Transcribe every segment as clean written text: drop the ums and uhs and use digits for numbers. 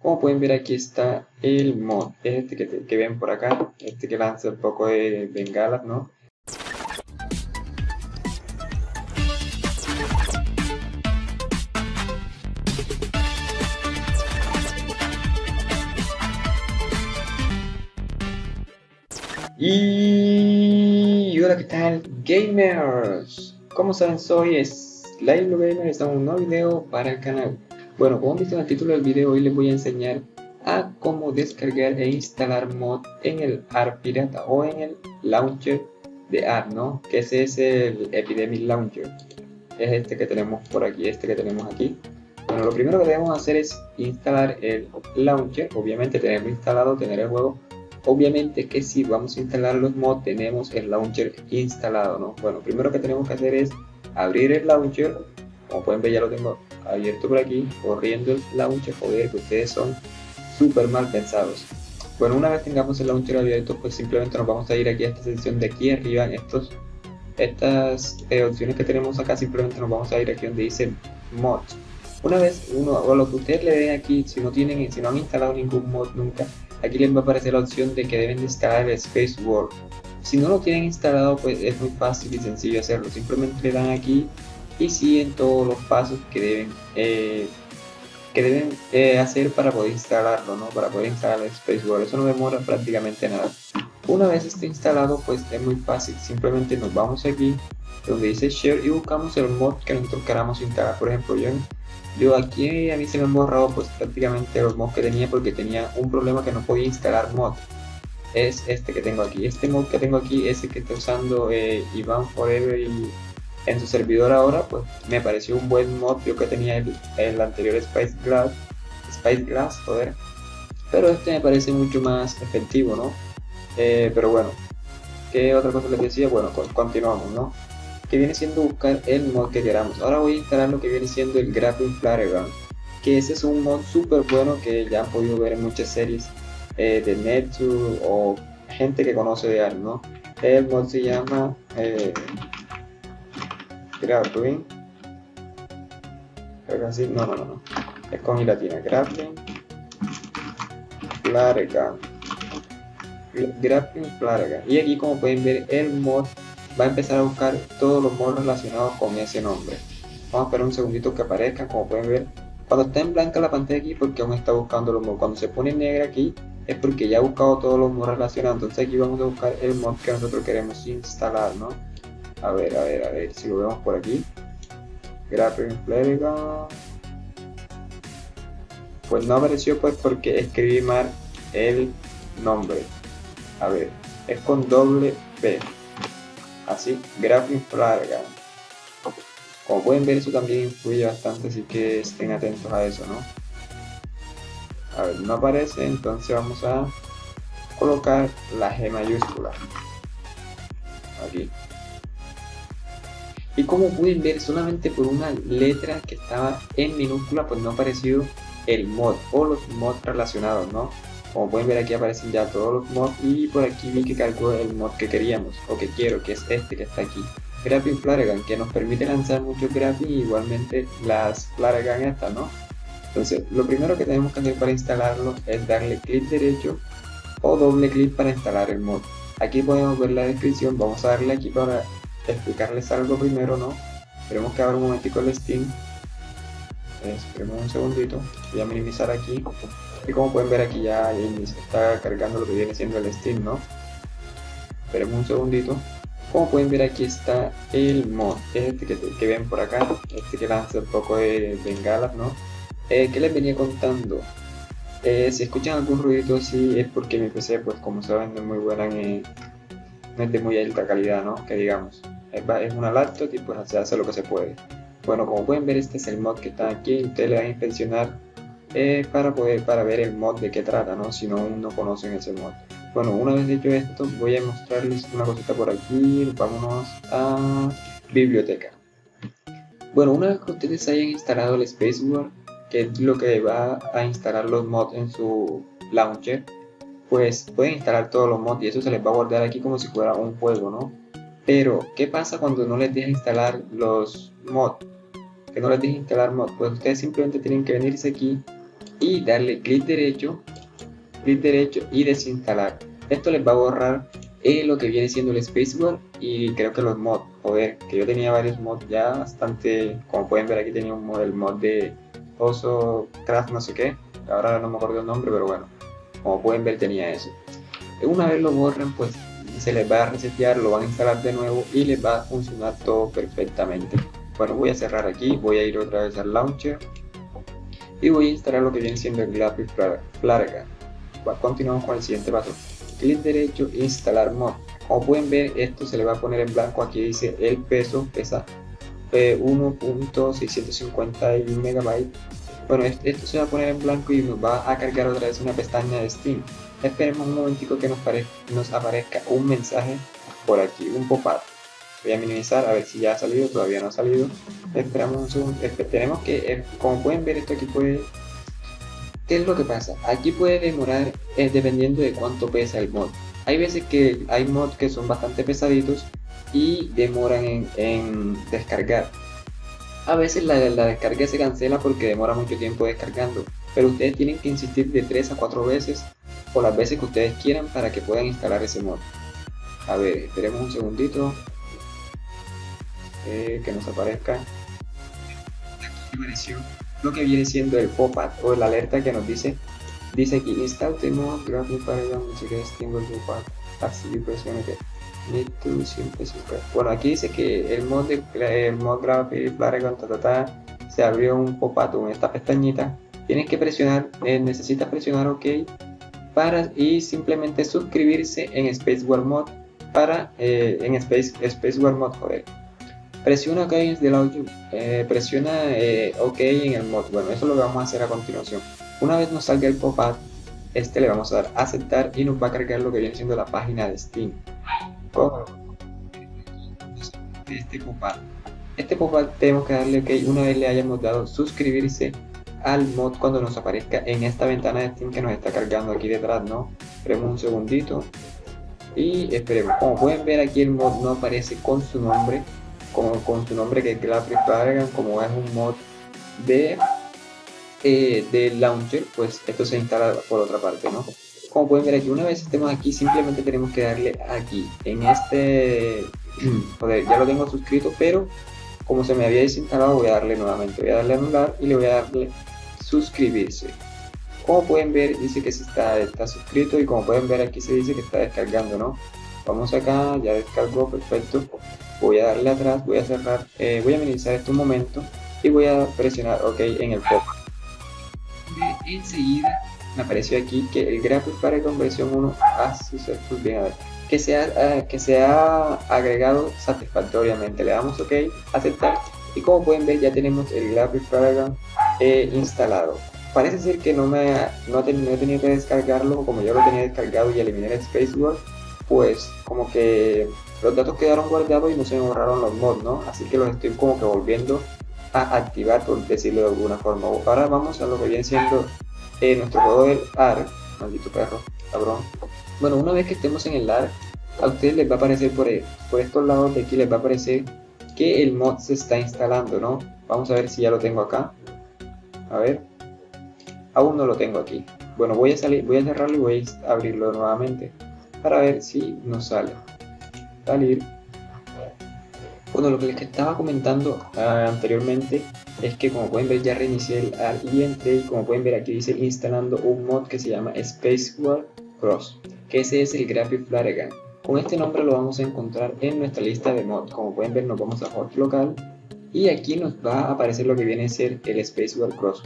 Como pueden ver, aquí está el mod, este que ven por acá, este que lanza un poco de bengalas, ¿no? Y hola, ¿qué tal, gamers? Como saben, soy Slylo Gamer, estamos en un nuevo video para el canal. Bueno, como han visto en el título del video, hoy les voy a enseñar a cómo descargar e instalar mod en el AR Pirata o en el launcher de AR, ¿no? Que ese es el Epidemic Launcher. Es este que tenemos por aquí, este que tenemos aquí. Bueno, lo primero que debemos hacer es instalar el launcher, obviamente tenerlo instalado, tener el juego. Obviamente que si vamos a instalar los mods tenemos el launcher instalado, ¿no? Bueno, primero que tenemos que hacer es abrir el launcher. Como pueden ver, ya lo tengo abierto por aquí, corriendo el launcher. Joder, que ustedes son súper mal pensados. Bueno, una vez tengamos el launcher abierto, pues simplemente nos vamos a ir aquí a esta sección de aquí arriba, en estas opciones que tenemos acá. Simplemente nos vamos a ir aquí donde dice mods. Una vez o lo que ustedes le den aquí, si no han instalado ningún mod nunca, aquí les va a aparecer la opción de que deben de instalar el Space World. Si no lo tienen instalado, pues es muy fácil y sencillo hacerlo. Simplemente le dan aquí y siguen todos los pasos que deben hacer para poder instalarlo, ¿no? Para poder instalar el Space World. Eso no demora prácticamente nada. Una vez esté instalado, pues es muy fácil. Simplemente nos vamos aquí donde dice Share y buscamos el mod que nosotros queramos instalar. Por ejemplo, yo aquí a mí se me han borrado pues prácticamente los mods que tenía, porque tenía un problema que no podía instalar mod. Es este que tengo aquí. Este mod que tengo aquí es el que está usando Iván Forever y en su servidor ahora, pues me pareció un buen mod. Yo que tenía el anterior Spice Glass, joder. Pero este me parece mucho más efectivo, ¿no? Pero bueno, ¿qué otra cosa les decía? Bueno, continuamos, ¿no? Que viene siendo buscar el mod que queramos. Ahora voy a instalar lo que viene siendo el Grappling Flare, que ese es un mod súper bueno que ya han podido ver en muchas series de Netsu o gente que conoce de ARK, ¿no? El mod se llama Grappling, creo que así, no, es con i latina, Grappling Flare Gun. Grappling Flare Gun. Y aquí, como pueden ver, el mod va a empezar a buscar todos los mods relacionados con ese nombre. Vamos a esperar un segundito que aparezcan. Como pueden ver, cuando está en blanca la pantalla aquí, porque aún está buscando los mods. Cuando se pone negra aquí, es porque ya ha buscado todos los mods relacionados. Entonces aquí vamos a buscar el mod que nosotros queremos instalar, ¿no? A ver si lo vemos por aquí. Grappling Flare Gun. Pues no apareció, pues porque escribí mal el nombre. A ver, es con doble P. Así, Grappling Flare Gun. Como pueden ver, eso también influye bastante, así que estén atentos a eso, ¿no? A ver, no aparece, entonces vamos a colocar la G mayúscula aquí. Y como pueden ver, solamente por una letra que estaba en minúscula, pues no apareció el mod o los mods relacionados, ¿no? Como pueden ver, aquí aparecen ya todos los mods, y por aquí vi que cargó el mod que queríamos o que quiero, que es este que está aquí, Grappling Flare Gun, que nos permite lanzar muchos grappling y igualmente las Flare Gun estas, ¿no? Entonces, lo primero que tenemos que hacer para instalarlo es darle clic derecho o doble clic para instalar el mod. Aquí podemos ver la descripción. Vamos a darle aquí para explicarles algo primero, ¿no? Esperemos que abra un momentico el Steam. Esperemos un segundito. Voy a minimizar aquí. Y como pueden ver, aquí ya está cargando lo que viene siendo el Steam, ¿no? Esperemos un segundito. Como pueden ver, aquí está el mod, este que ven por acá, este que lanza un poco de bengalas, ¿no? ¿Qué les venía contando? Si escuchan algún ruidito así es porque mi PC, pues como saben, no es muy buena, no es de muy alta calidad, ¿no? Que digamos, es una laptop y pues se hace lo que se puede. Bueno, como pueden ver, este es el mod que está aquí. Ustedes le van a inspeccionar para ver el mod de qué trata, ¿no? Si no conocen ese mod. Bueno, una vez dicho esto, voy a mostrarles una cosita por aquí. Vámonos a biblioteca. Bueno, una vez que ustedes hayan instalado el Space World, que es lo que va a instalar los mods en su launcher, pues pueden instalar todos los mods y eso se les va a guardar aquí como si fuera un juego, ¿no? Pero, ¿qué pasa cuando no les deja instalar los mods? Que no les deja instalar mods. Pues ustedes simplemente tienen que venirse aquí y darle clic derecho y desinstalar. Esto les va a borrar lo que viene siendo el Spacewar y creo que los mods. Joder, que yo tenía varios mods ya bastante, como pueden ver aquí tenía un mod, el mod de Oso Craft no sé qué, ahora no me acuerdo el nombre, pero bueno, como pueden ver tenía eso. Una vez lo borren, pues se les va a resetear, lo van a instalar de nuevo y les va a funcionar todo perfectamente. Bueno, voy a cerrar aquí, voy a ir otra vez al launcher y voy a instalar lo que viene siendo el Graphic Flaregan. Continuamos con el siguiente paso. Clic derecho, instalar mod. Como pueden ver, esto se le va a poner en blanco. Aquí dice el peso, pesa 1.651 MB. Bueno, esto se va a poner en blanco y nos va a cargar otra vez una pestaña de Steam. Esperemos un momentico que nos aparezca un mensaje por aquí, un pop-up. Voy a minimizar a ver si ya ha salido, todavía no ha salido. Esperamos un segundo. Tenemos que, como pueden ver, esto aquí puede. ¿Qué es lo que pasa? Aquí puede demorar dependiendo de cuánto pesa el mod. Hay veces que hay mods que son bastante pesaditos y demoran en descargar. A veces la descarga se cancela porque demora mucho tiempo descargando, pero ustedes tienen que insistir de 3 a 4 veces o las veces que ustedes quieran para que puedan instalar ese mod. A ver, esperemos un segundito que nos aparezca. Aquí apareció lo que viene siendo el pop-up o la alerta que nos dice aquí install the mod graphic paragon pop-up así que presione que need to siempre subscribe. Bueno, aquí dice que el mod graphic paragon se abrió un pop-up en esta pestañita. Tienes que presionar, necesitas presionar OK y simplemente suscribirse en Spacewar Mod en Spacewar Mod, joder. Presiona OK desde la presiona OK en el mod. Bueno, eso es lo que vamos a hacer a continuación. Una vez nos salga el pop-up, le vamos a dar a aceptar y nos va a cargar lo que viene siendo la página de Steam. Este pop-up tenemos que darle OK una vez le hayamos dado suscribirse al mod cuando nos aparezca en esta ventana de Steam que nos está cargando aquí detrás, ¿no? Esperemos un segundito y esperemos. Como pueden ver aquí el mod no aparece con su nombre, con su nombre que es Graphic Paragon, como es un mod de launcher, pues esto se instala por otra parte, ¿no? Como pueden ver aquí, una vez estemos aquí, simplemente tenemos que darle aquí, en este, joder, ya lo tengo suscrito, pero como se me había desinstalado, voy a darle nuevamente, voy a darle a anular y le voy a darle suscribirse. Como pueden ver, dice que está suscrito y como pueden ver aquí se dice que está descargando, ¿no? Vamos acá, ya descargó, perfecto. Voy a darle atrás, voy a cerrar, voy a minimizar esto un momento y voy a presionar OK en el pop. Enseguida me apareció aquí que el Graphic Paragon versión 1 que se ha agregado satisfactoriamente. Le damos OK, aceptar y como pueden ver ya tenemos el Graphic Paragon instalado. Parece ser que no he tenido que descargarlo, como yo lo tenía descargado y eliminé el Spacewar, pues como que los datos quedaron guardados y no se me borraron los mods, ¿no? Así que los estoy como que volviendo a activar, por decirlo de alguna forma. Ahora vamos a lo que viene siendo nuestro juego del ARK, maldito perro, cabrón. Bueno, una vez que estemos en el ARK, a ustedes les va a aparecer por estos lados de aquí, les va a aparecer que el mod se está instalando, ¿no? Vamos a ver si ya lo tengo acá. A ver, aún no lo tengo aquí. Bueno, voy a cerrarlo y voy a abrirlo nuevamente para ver si nos sale. Salir. Bueno, lo que les estaba comentando anteriormente es que como pueden ver ya reinicié el ARK y entré y como pueden ver aquí dice instalando un mod que se llama Spacewar Cross, que ese es el Graphic Flaregan. Con este nombre lo vamos a encontrar en nuestra lista de mods. Como pueden ver nos vamos a host local y aquí nos va a aparecer lo que viene a ser el Spacewar Cross.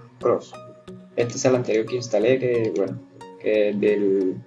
Este es el anterior que instalé, que bueno, que el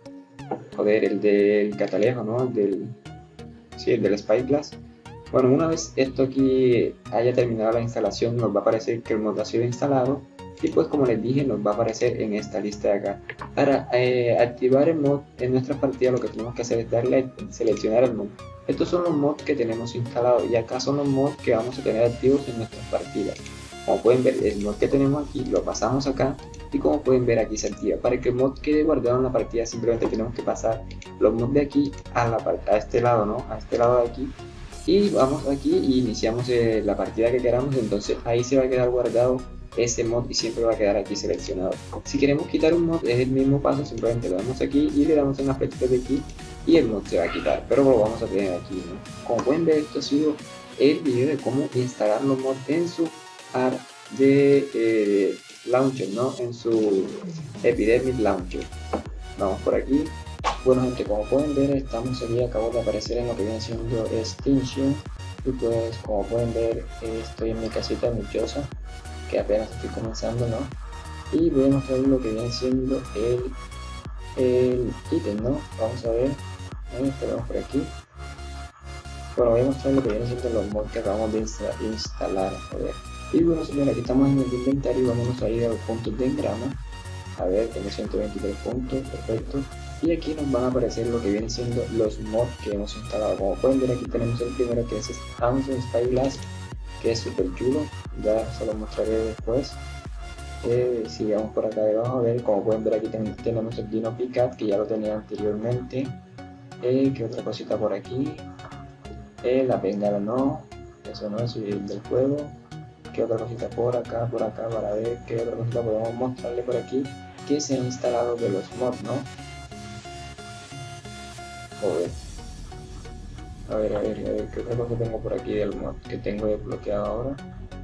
del catalejo, ¿no? El del Spyglass. Bueno, una vez esto aquí haya terminado la instalación, nos va a aparecer que el mod ha sido instalado y pues como les dije nos va a aparecer en esta lista de acá. Para activar el mod en nuestra partida lo que tenemos que hacer es darle a seleccionar el mod. Estos son los mods que tenemos instalados y acá son los mods que vamos a tener activos en nuestras partidas. Como pueden ver, el mod que tenemos aquí lo pasamos acá y como pueden ver aquí se activa. Para que el mod quede guardado en la partida simplemente tenemos que pasar los mods de aquí a este lado, ¿no? A este lado de aquí. Y vamos aquí y iniciamos la partida que queramos, entonces ahí se va a quedar guardado ese mod y siempre va a quedar aquí seleccionado. Si queremos quitar un mod es el mismo paso, simplemente le damos aquí y le damos en las flechitas de aquí y el mod se va a quitar, pero lo vamos a tener aquí, ¿no? Como pueden ver, esto ha sido el video de cómo instalar los mods en su ARC de Launcher, ¿no? En su Epidemic Launcher. Vamos por aquí. Bueno gente, como pueden ver estamos aquí, acabo de aparecer en lo que viene siendo Extinction y pues como pueden ver estoy en mi casita, en mi choza, que apenas estoy comenzando, ¿no? Y voy a mostrar lo que viene siendo el ítem, ¿no? Vamos a ver, esperamos por aquí. Bueno, voy a mostrar lo que viene siendo los mods que acabamos de instalar, a ver. Y bueno señores, aquí estamos en el inventario y vamos a ir a los puntos de engrama. A ver, tengo 123 puntos, perfecto. Y aquí nos van a aparecer lo que vienen siendo los mods que hemos instalado. Como pueden ver, aquí tenemos el primero, que es Amazon Spyglass, que es súper chulo, ya se lo mostraré después. Sigamos por acá debajo, a ver, como pueden ver aquí tenemos el Dino Pickup, que ya lo tenía anteriormente. ¿Qué otra cosita por aquí? La bengala no, eso no es el del juego. ¿Qué otra cosita por acá, para ver qué otra cosita podemos mostrarle por aquí que se ha instalado de los mods, ¿no? A ver, qué otra cosa tengo por aquí del mod que tengo desbloqueado ahora.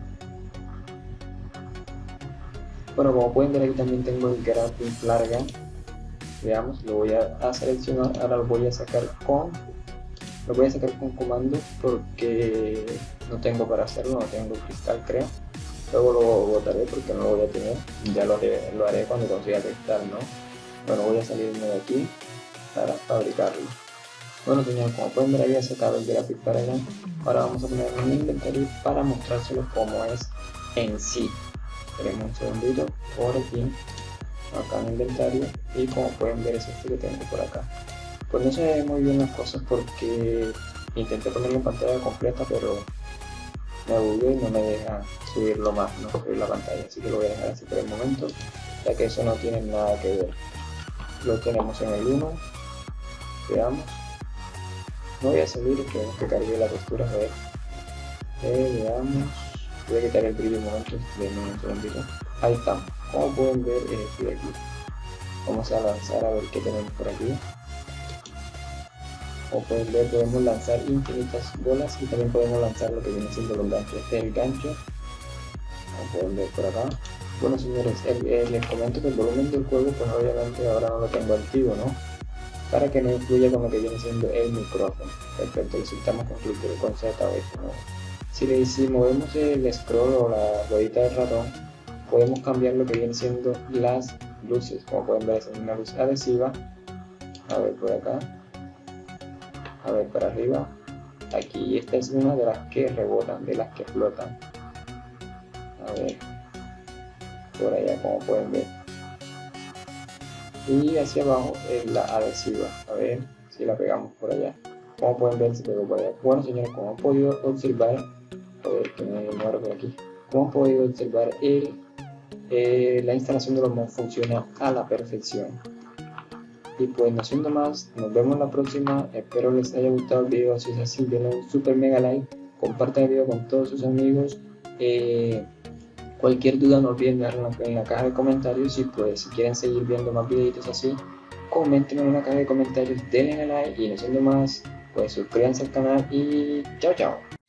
Bueno, como pueden ver aquí también tengo el Grappling Larga. Veamos, lo voy a seleccionar, ahora lo voy a sacar con comando porque no tengo para hacerlo, no tengo cristal creo. Luego lo botaré porque no lo voy a tener, ya lo haré cuando consiga cristal, ¿no? Bueno, voy a salirme de aquí para fabricarlo. Bueno señores, como pueden ver ahí he sacado el Graphic Paragon. Ahora vamos a poner un inventario para mostrárselos cómo es en sí. Tenemos un segundito por aquí, acá en el inventario, y como pueden ver es este que tengo por acá. Pues no se ve muy bien las cosas porque intenté ponerlo en pantalla completa, pero me bugué y no me deja subirlo más, no subir la pantalla, así que lo voy a dejar así por el momento, ya que eso no tiene nada que ver. Lo tenemos en el 1, veamos. No voy a salir, queremos que cargue la textura, a ver. Veamos. Voy a quitar el brillo un momento, denme un segundito. Ahí estamos. Como pueden ver, estoy aquí. Vamos a lanzar a ver qué tenemos por aquí. Como pueden ver, podemos lanzar infinitas bolas y también podemos lanzar lo que viene siendo los ganchos. Este es el gancho. Como pueden ver por acá. Bueno señores, les comento que el volumen del juego, pues obviamente ahora no lo tengo activo, ¿no? Para que no influya con lo que viene siendo el micrófono. Perfecto, necesitamos concluir con Z o F, ¿no? Si movemos el scroll o la ruedita del ratón, podemos cambiar lo que viene siendo las luces. Como pueden ver, es una luz adhesiva. A ver por acá, a ver para arriba. Aquí esta es una de las que rebotan, de las que flotan. A ver por allá, como pueden ver. Y hacia abajo es la adhesiva. A ver si la pegamos por allá. Como pueden ver, se pegó por allá. Bueno señores, como han podido observar, a ver que me muero por aquí. Como han podido observar, la instalación de los mods funciona a la perfección. Y pues no siendo más, nos vemos la próxima. Espero les haya gustado el video. Si es así, denle un super mega like, compartan el video con todos sus amigos. Cualquier duda no olviden dejarla en la caja de comentarios, y pues si quieren seguir viendo más videitos así, coméntenme en la caja de comentarios, denle like y no siendo más, pues suscríbanse al canal y chao chao.